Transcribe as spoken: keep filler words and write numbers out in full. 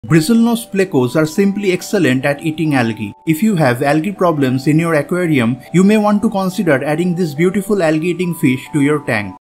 Bristlenose plecos are simply excellent at eating algae. If you have algae problems in your aquarium, you may want to consider adding this beautiful algae-eating fish to your tank.